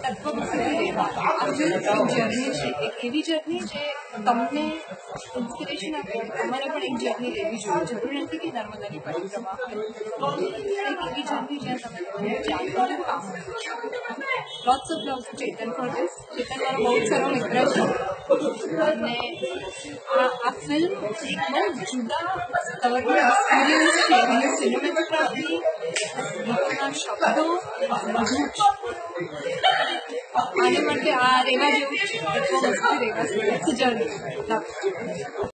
તત્વમસી રેવા આ ફિલ્મ એક જર્ની છે, એક એવી જર્ની જે તમને ઇન્સ્પિરેશન આપે કે તમારે પણ એક જર્ની લેવી જોઈએ. જરૂરી નથી કે નર્મદાની પરિક્રમા હોય, એક એવી જર્ની જ્યાં તમે તમારું જાતનું કામ કરો. Lots of love to Chetan for this. Chetan મારો બહુ જ સારો મિત્ર છે અને આ ફિલ્મ એક બહુ જુદા સ્તરનો એક્સપિરિયન્સ છે. એની સિનેમેટોગ્રાફી, ગીતોના શબ્દો, બધું જ આને માટે આ રેવા જેવું છે. તત્વમસી રેવા જર્ની.